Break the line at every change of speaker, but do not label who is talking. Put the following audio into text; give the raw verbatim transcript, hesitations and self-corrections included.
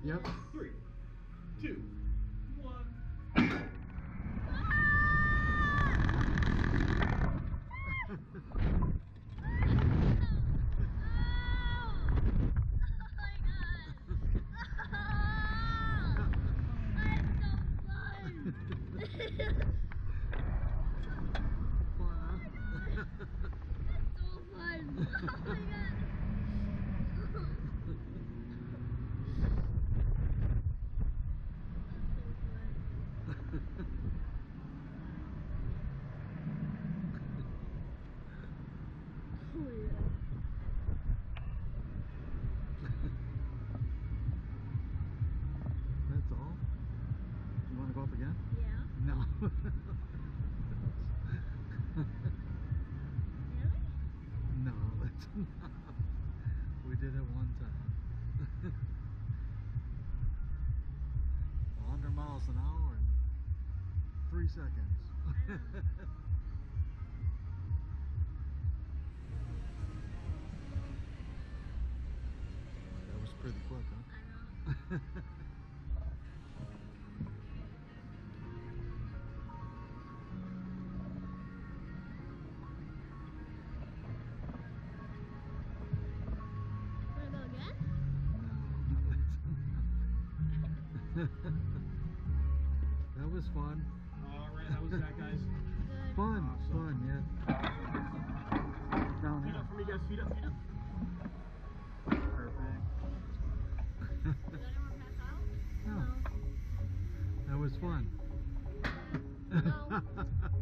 Yep.
Three, two, one.
That's all? You want to go up again?
Yeah.
No.
Really?
No, that's enough. We did it one time. one hundred miles an hour in three seconds. That was pretty quick, huh?
I know. Wanna go again?
No, that was fun.
Alright, how was that, guys?
Good.
Fun,
Awesome.
fun, yeah. Down
Feet
here.
up for me, guys. Feet up, feet up. Perfect.
Did anyone pass out?
No. That was fun.
No.